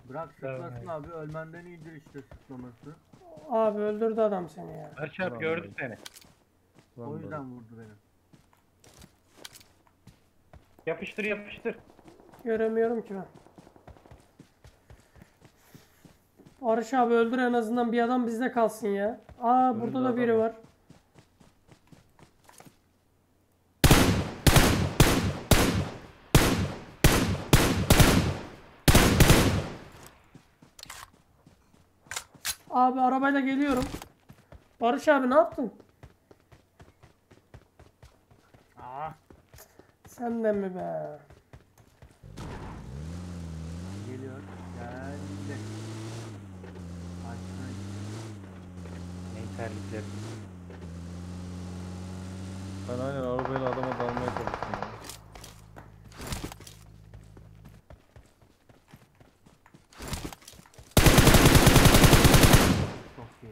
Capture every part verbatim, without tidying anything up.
Bırak sıklasın abi, ölmenden iyidir işte sıklaması. Abi öldürdü adam seni ya. Barış abi gördü seni. O yüzden vurdu beni. Yapıştır yapıştır. Göremiyorum ki ben. Barış abi öldür en azından, bir adam bizde kalsın ya. Aa Önünde burada da biri adam var. Abi arabayla geliyorum. Barış abi ne yaptın? Aa, Sen de mi be? geliyor. Geldi. Açtın. Ne terlikler. Ben aynen arabayla adama dalmaya çalıştım ya. Çok iyi.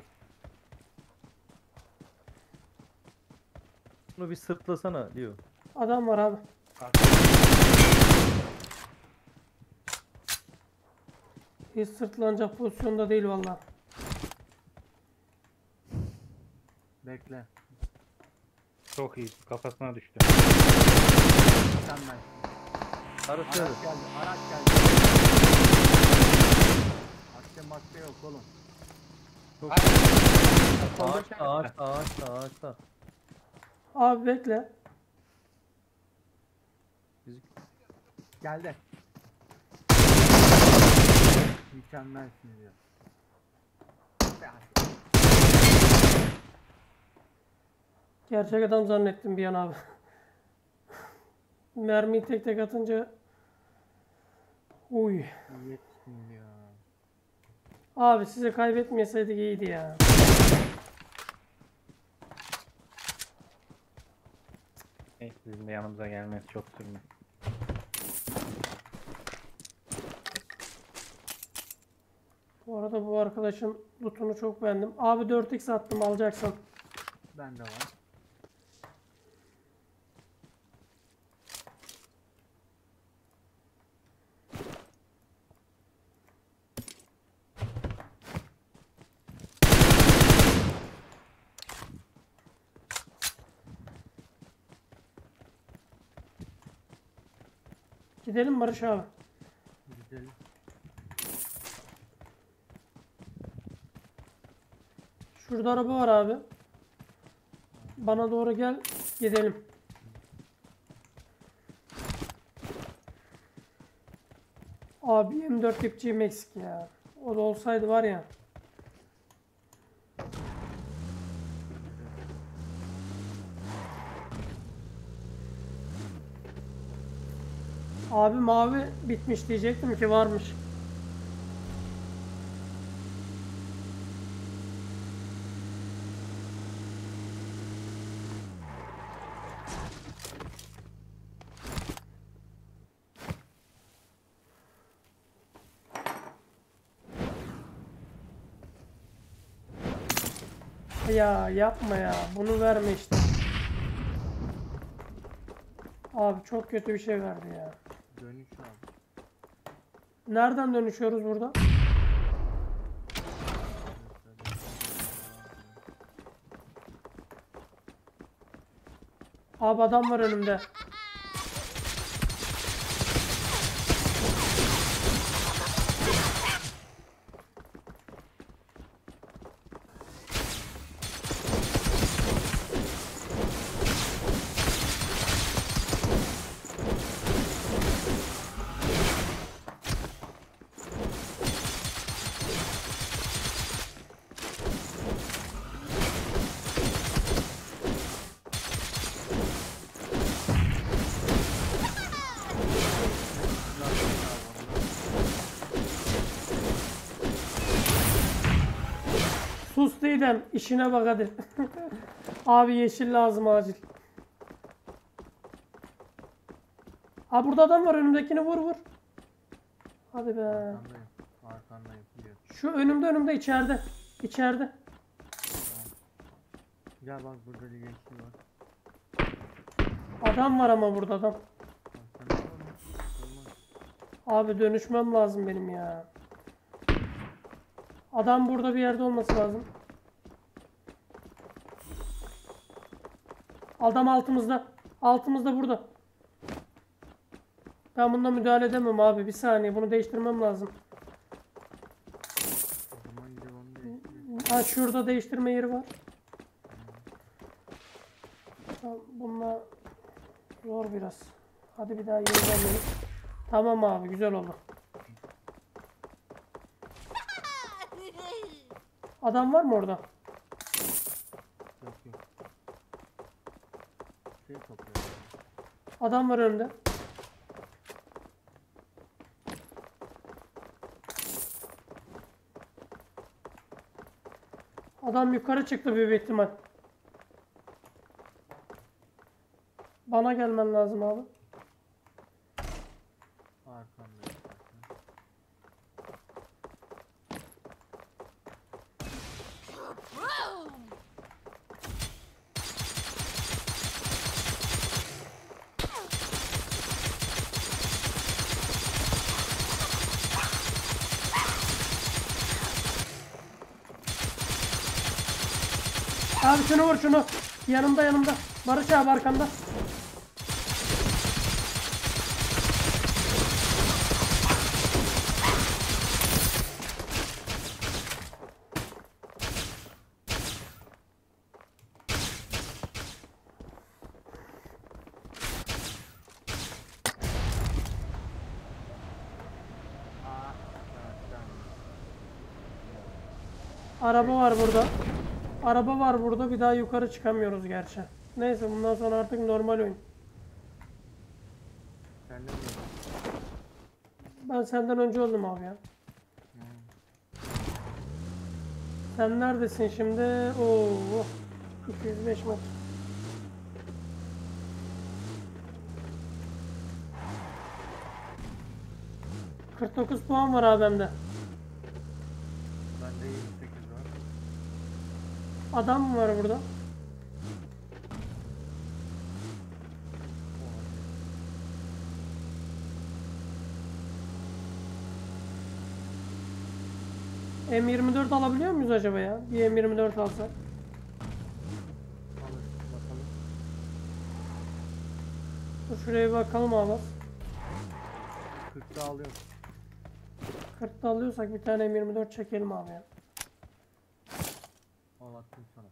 Bunu bir sırtlasana diyor. Adam var abi. Hiç sırtlanacak pozisyonda değil vallahi. Bekle. Çok iyi. Kafasına düştü. Mükemmel. Araç Araç geldi. geldi. Araç geldi. Madde madde yok oğlum. Çok Hadi. ağaçta ağaçta ağaçta ağaçta. Abi bekle. Biz Geldi. Mükemmelsin diyor. Gerçek adam zannettim bir an abi. Mermiyi tek tek atınca. Uy. Yetsin ya. Abi size kaybetmeseydik iyiydi ya. Neyse bizim de yanımıza gelmesi çok sürmüyor. Bu arada bu arkadaşın lootunu çok beğendim. Abi dört x attım, alacaksan. Bende var. Gidelim Barış abi. Gidelim. Şurada araba var abi. Bana doğru gel. Gidelim. Abi M dört dipçiğim eksik ya. O da olsaydı var ya. Abi mavi bitmiş diyecektim ki varmış. Ya yapma ya. Bunu verme işte. Abi çok kötü bir şey verdi ya. Dönüş abi. Nereden dönüşüyoruz burada? Abi adam var önümde. Sus Didem, işine bak hadi. Abi yeşil lazım acil. Aa burada adam var, önümdekini vur vur. Hadi be. Arkandayım. Arkandayım. Biliyorum. Şu önümde önümde içeride. İçeride. Gel bak burada bir geçti var. Adam var ama burada adam. Arkanda var mı? Olmaz. Abi dönüşmem lazım benim ya. Adam burada bir yerde olması lazım. Adam altımızda. Altımızda burada. Ben bununla müdahale edemem abi. Bir saniye. Bunu değiştirmem lazım. O zaman gidip onu değiştirelim. Ha şurada değiştirme yeri var. Tamam, bununla zor biraz. Hadi bir daha yenilemeyiz. Tamam abi, güzel oldu. Adam var mı orada? Yok yok. Şey topluyor. Adam var önünde. Adam yukarı çıktı büyük ihtimal. Bana gelmen lazım abi. Arkandayım zaten. Abi şunu vur şunu. Yanımda yanımda. Barış abi arkanda. Aa, evet, tamam. Araba var burada. Araba var burada. Bir daha yukarı çıkamıyoruz gerçi. Neyse bundan sonra artık normal oyun. Sen ne diyorsun? Ben senden önce öldüm abi ya. Hmm. Sen neredesin şimdi? Oo, iki yüz beş metre. kırk dokuz puan var abi bende. Bende yirmi sekiz var. Adam mı var burada? M yirmi dört alabiliyor muyuz acaba ya? Bir M yirmi dört alsak. Alır bakalım. Dur şuraya bir bakalım abi. kırkta alıyorum. kırkta alıyorsak bir tane M yirmi dört çekelim abi ya. Al attım sana.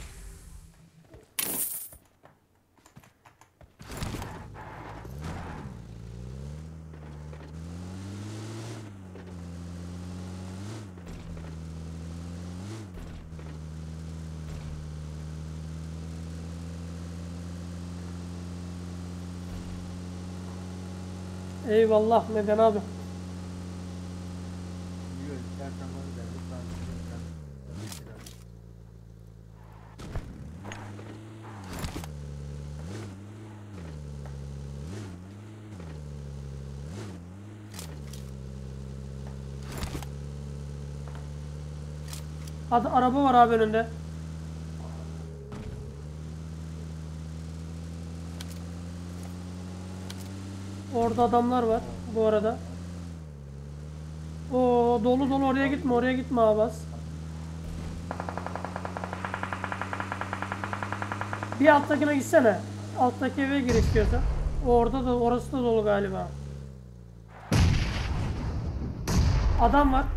Eyvallah Meden abi. Biliyor istersen bana derdik. Ben istersen biraz. Hadi araba var abi önünde. Orada adamlar var bu arada. Oo dolu dolu, oraya gitme oraya gitme Abbas. Bir alttakine gitsene. Alttaki eve gir istiyorsan. Orada da, orası da dolu galiba. Adam var.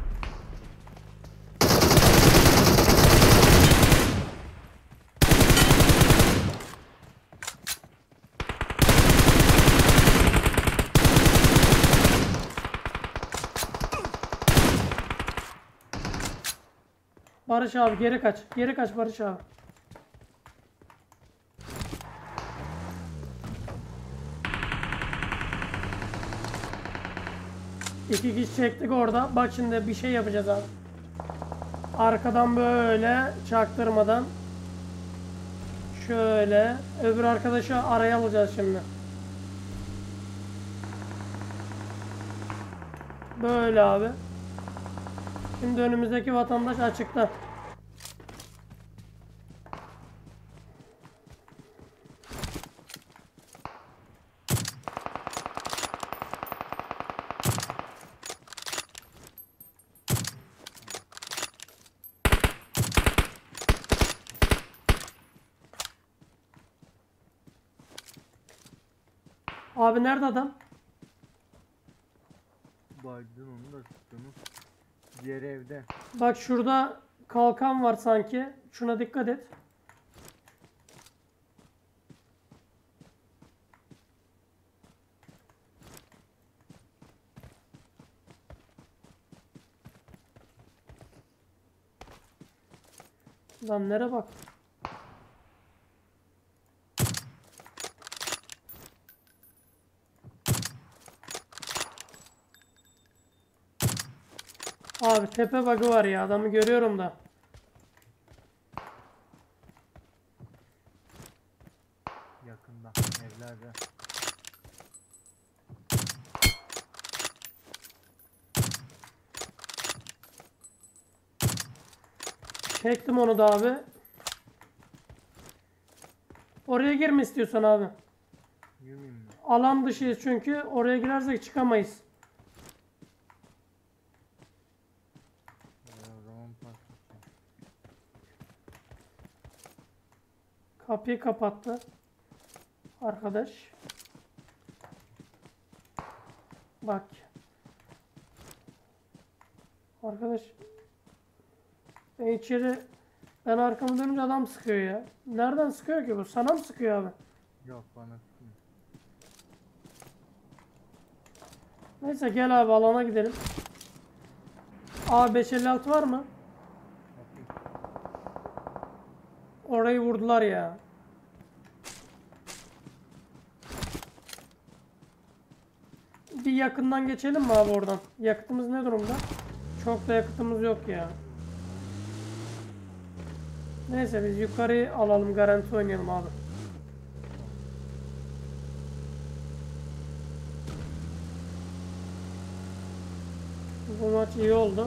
Barış abi geri kaç. Geri kaç Barış abi. İki kişi çektik orada. Bak şimdi bir şey yapacağız abi. Arkadan böyle çaktırmadan şöyle öbür arkadaşı araya alacağız şimdi. Böyle abi. Şimdi önümüzdeki vatandaş açıkta. Abi nerede adam? Baydın onu da tuttunuz. Diğeri evde. Bak şurada kalkan var sanki. Şuna dikkat et. Lan nere bak. Abi tepe bug'ı var ya, adamı görüyorum da. Yakında. Evlerde. Çektim onu da abi. Oraya girme istiyorsan abi. Yürümeyeyim mi? Alan dışıyız çünkü, oraya girersek çıkamayız. Ee, o zaman patlatacağım. Kapıyı kapattı arkadaş. Bak. Arkadaş. Ben içeri, ben arkamı dönünce adam sıkıyor ya. Nereden sıkıyor ki bu? Sana mı sıkıyor abi? Yok bana tutmuyor. Neyse gel abi, alana gidelim. A beş elli altı var mı? Bakayım. Orayı vurdular ya. Bir yakından geçelim mi abi oradan? Yakıtımız ne durumda? Çok da yakıtımız yok ya. Neyse biz yukarıyı alalım, garanti oynayalım abi. Bu maç iyi oldu.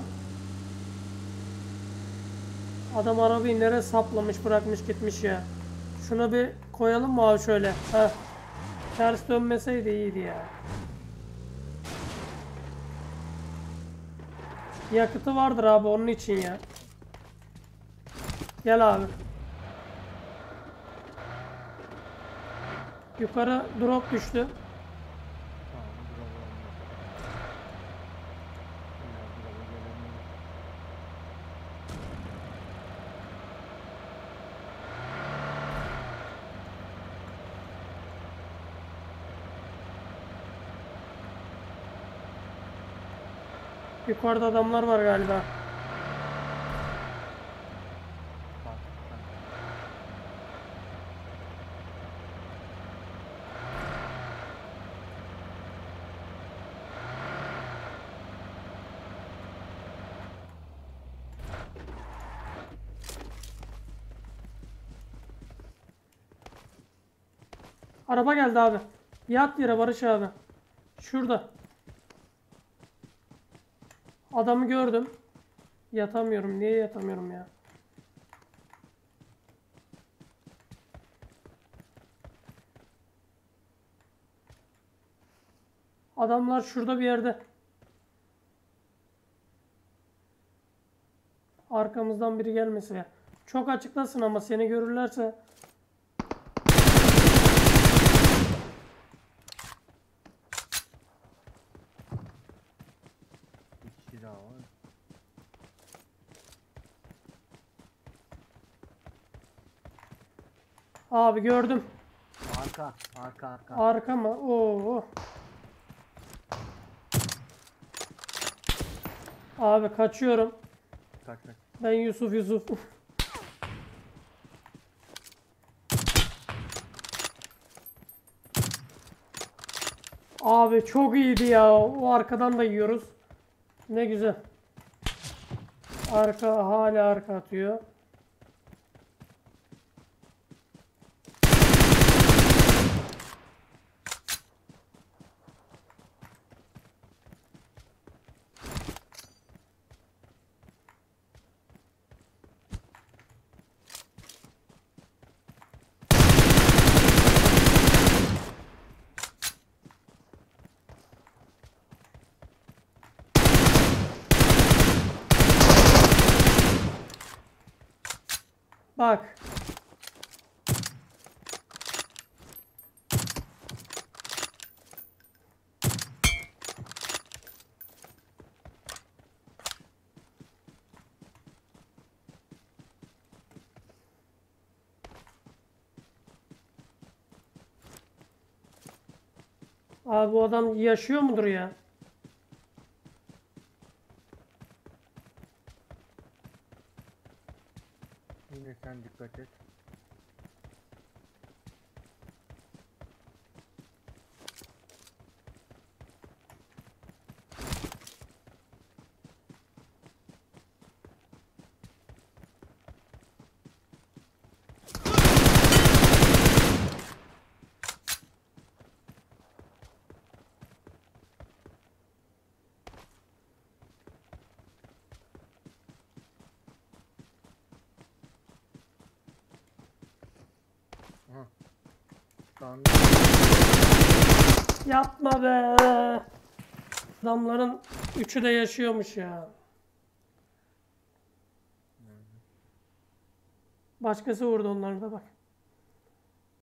Adam arabayı nereye saplamış, bırakmış gitmiş ya. Şuna bir koyalım mı abi şöyle? Heh. Ters dönmeseydi iyiydi ya. Yakıtı vardır abi onun için ya. Gel abi. Yukarı drop düştü. Tamam, bravo olmaz. İlla bravo gelemiyor. Yukarıda adamlar var galiba. Bak, bak. Araba geldi abi. Yat yere Barış abi. Şurada. Adamı gördüm. Yatamıyorum. Niye yatamıyorum ya? Adamlar şurada bir yerde. Arkamızdan biri gelmese ya. Çok açıklasın ama seni görürlerse. Bir kişi daha var. Abi gördüm. Arka, arka, arka. Arka mı? Oo. Abi kaçıyorum. Kaç kaç. Ben Yusuf Yusuf. Abi çok iyiydi ya. O arkadan da yiyoruz. Ne güzel. Arka hala arka atıyor. Bak. Abi bu adam yaşıyor mudur ya? Yine sen dikkat et. Aha. Sağında. Yapma be. Adamların üçü de yaşıyormuş ya. Başkası vurdu onları da bak.